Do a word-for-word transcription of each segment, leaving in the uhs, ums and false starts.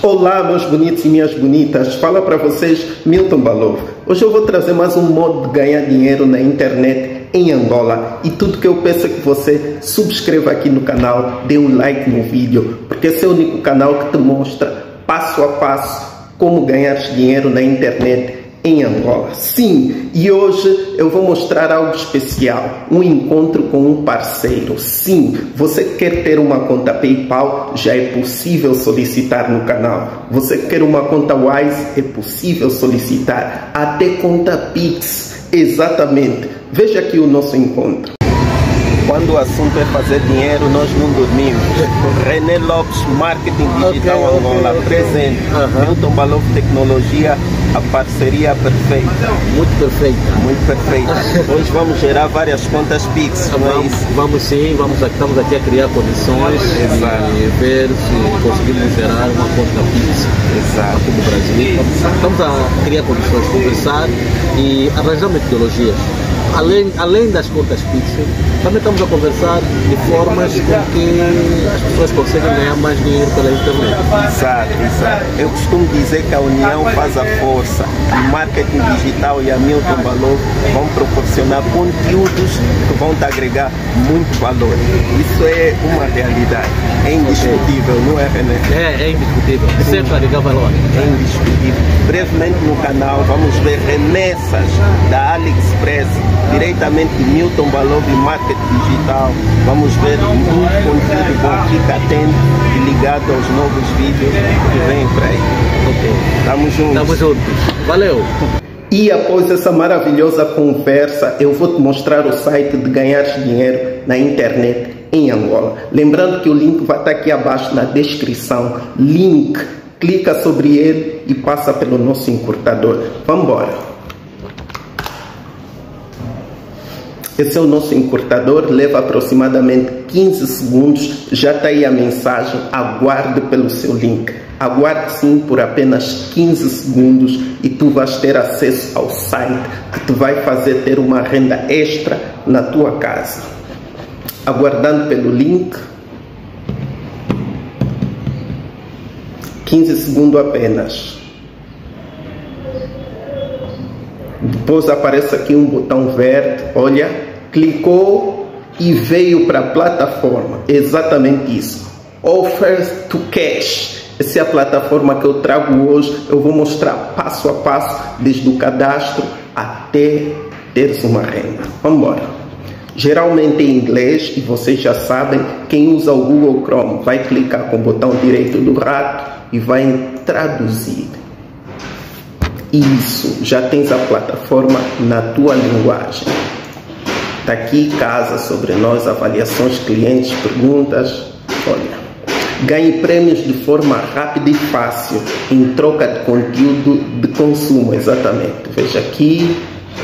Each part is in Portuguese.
Olá, meus bonitos e minhas bonitas, fala para vocês Milton Balov. Hoje eu vou trazer mais um modo de ganhar dinheiro na internet em Angola, e tudo que eu peço é que você subscreva aqui no canal, dê um like no vídeo, porque esse é o único canal que te mostra passo a passo como ganhar dinheiro na internet em Angola. Sim, e hoje eu vou mostrar algo especial, um encontro com um parceiro. Sim, você quer ter uma conta PayPal, já é possível solicitar no canal. Você quer uma conta Wise, é possível solicitar. Até conta Pix, exatamente. Veja aqui o nosso encontro. Quando o assunto é fazer dinheiro, nós não dormimos. René Lopes, Marketing Digital okay, Angola, okay, presente. Okay. Milton Balov Tecnologia, a parceria perfeita. Muito perfeita. Muito perfeita. Hoje vamos gerar várias contas Pix. Vamos, vamos sim, vamos, estamos aqui a criar condições. Exato. E ver se conseguimos gerar uma conta Pix. Exato. Aqui no Brasil. Estamos a criar condições, conversar e arranjar metodologias. Além, além das contas Pix, também estamos a conversar de formas com que as pessoas conseguem ganhar mais dinheiro pela internet. Exato, exato. Eu costumo dizer que a união faz a força. O marketing digital e a Milton Balov vão proporcionar conteúdos que vão te agregar muito valor. Isso é uma realidade. É indiscutível, okay. Não é, René? É, é indiscutível. Sempre agregar valor. É indiscutível. Brevemente no canal vamos ver remessas da AliExpress diretamente de Milton Balov e Marketing Digital. Vamos ver muito conteúdo bom. Fica atento e ligado aos novos vídeos que vêm por aí. Ok. Tamo juntos. Tamo juntos. Valeu. E após essa maravilhosa conversa, eu vou te mostrar o site de ganhar dinheiro na internet em Angola. Lembrando que o link vai estar aqui abaixo na descrição. Link. Clica sobre ele e passa pelo nosso encurtador. Vamos embora. Esse é o nosso encurtador, leva aproximadamente quinze segundos, já está aí a mensagem, aguarde pelo seu link. Aguarde sim por apenas quinze segundos e tu vais ter acesso ao site que te vai fazer ter uma renda extra na tua casa. Aguardando pelo link, quinze segundos apenas. Depois aparece aqui um botão verde, olha, clicou e veio para a plataforma, exatamente isso, Offers to Cash. Essa é a plataforma que eu trago hoje. Eu vou mostrar passo a passo, desde o cadastro até teres uma renda. Vamos embora. Geralmente em inglês, e vocês já sabem, quem usa o Google Chrome vai clicar com o botão direito do rato e vai traduzir. Isso, já tens a plataforma na tua linguagem. Está aqui, casa sobre nós, avaliações, clientes, perguntas. Olha, ganhe prêmios de forma rápida e fácil, em troca de conteúdo de consumo, exatamente. Veja aqui.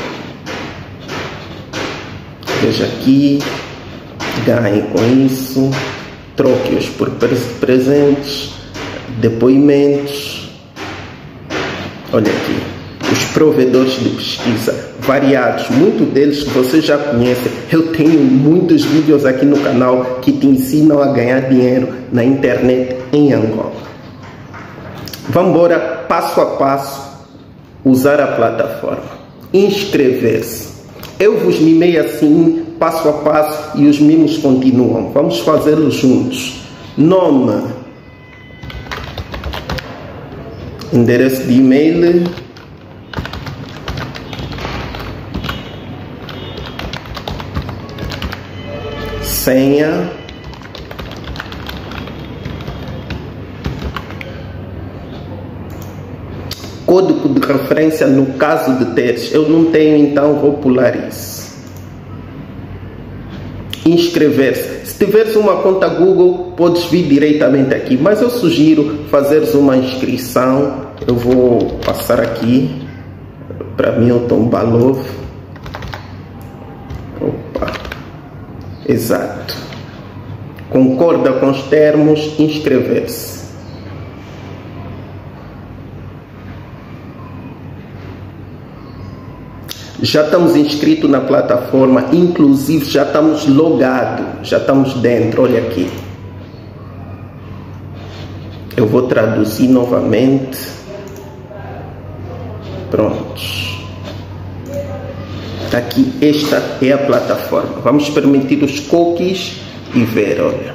Veja aqui. Ganhe com isso. Troque-os por presentes, depoimentos. Olha aqui, os provedores de pesquisa variados, muitos deles que você já conhece. Eu tenho muitos vídeos aqui no canal que te ensinam a ganhar dinheiro na internet em Angola. Vamos embora, passo a passo, usar a plataforma. Inscrever-se. Eu vos mimei assim, passo a passo, e os mimos continuam. Vamos fazê-los juntos. Nome. Endereço de e-mail, senha, código de referência no caso de teres. Eu não tenho, então vou pular isso. Inscrever-se. Se tiveres uma conta Google, podes vir diretamente aqui, mas eu sugiro fazeres uma inscrição. Eu vou passar aqui para Milton Balov. Opa, exato. Concorda com os termos, inscrever-se. Já estamos inscritos na plataforma, inclusive já estamos logados, já estamos dentro, olha aqui. Eu vou traduzir novamente. Prontos. Aqui, esta é a plataforma. Vamos permitir os cookies e ver, olha.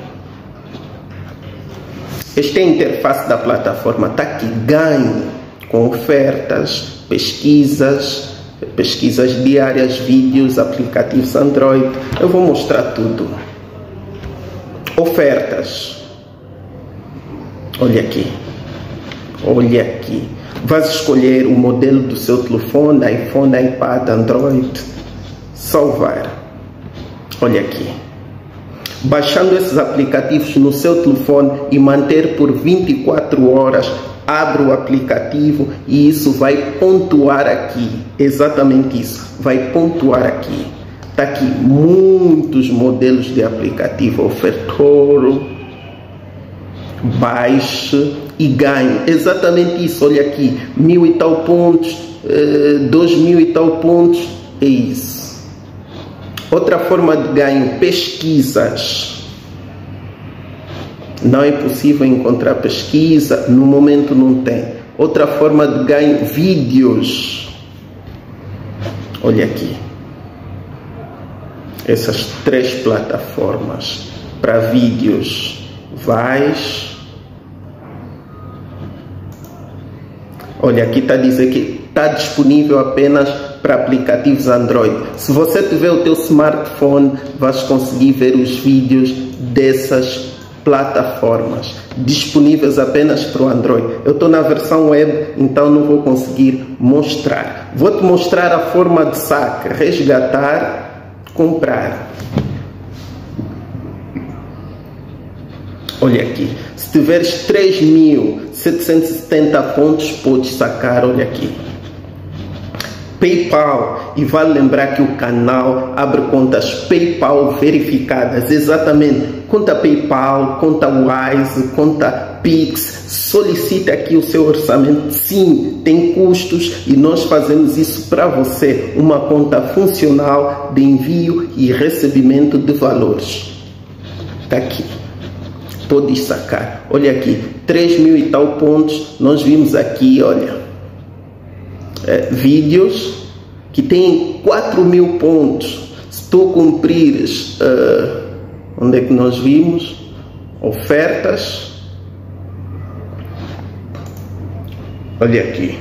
Esta é a interface da plataforma. Está aqui, ganho com ofertas, pesquisas, pesquisas diárias, vídeos, aplicativos Android. Eu vou mostrar tudo. Ofertas. Olha aqui. Olha aqui. Vais escolher o modelo do seu telefone, iPhone, iPad, Android. Salvar. Olha aqui. Baixando esses aplicativos no seu telefone e manter por vinte e quatro horas, abre o aplicativo e isso vai pontuar aqui. Exatamente isso. Vai pontuar aqui. Está aqui muitos modelos de aplicativo. Ofertoro. Baixe e ganhe. Exatamente isso. Olha aqui. Mil e tal pontos. Dois mil e tal pontos. É isso. Outra forma de ganho, pesquisas. Não é possível encontrar pesquisa, no momento não tem. Outra forma de ganho, vídeos. Olha aqui. Essas três plataformas para vídeos. Vais. Olha, aqui está a dizer que está disponível apenas para aplicativos Android. Se você tiver o teu smartphone, vais conseguir ver os vídeos dessas plataformas, disponíveis apenas para o Android. Eu estou na versão web, então não vou conseguir mostrar. Vou-te mostrar a forma de saque: resgatar, comprar. Olha aqui, se tiveres três mil setecentos e setenta pontos, podes sacar. Olha aqui. PayPal, e vale lembrar que o canal abre contas PayPal verificadas. Exatamente, conta PayPal, conta Wise, conta Pix. Solicite aqui o seu orçamento. Sim, tem custos e nós fazemos isso para você. Uma conta funcional de envio e recebimento de valores. Está aqui. Pode sacar. Olha aqui, três mil e tal pontos. Nós vimos aqui, olha. É, vídeos que têm quatro mil pontos. Se tu cumprires, uh, onde é que nós vimos? Ofertas. Olha aqui.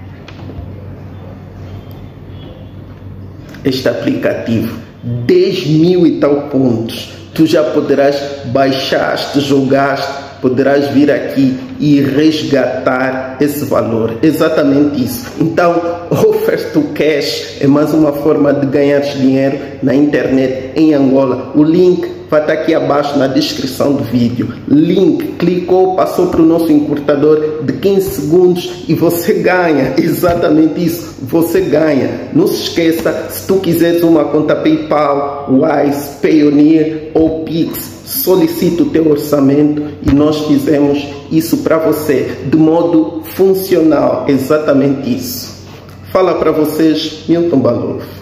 Este aplicativo, dez mil e tal pontos. Tu já poderás baixar, te jogaste, poderás vir aqui e resgatar esse valor. Exatamente isso. Então, Oferto Cash é mais uma forma de ganhar dinheiro na internet em Angola. O link vai estar aqui abaixo na descrição do vídeo. Link, clicou, passou para o nosso encurtador de quinze segundos e você ganha. Exatamente isso, você ganha. Não se esqueça, se tu quiseres uma conta PayPal, Wise, Payoneer ou Pix, solicita o teu orçamento e nós fizemos isso para você de modo funcional. Exatamente isso. Fala para vocês, Milton Balov.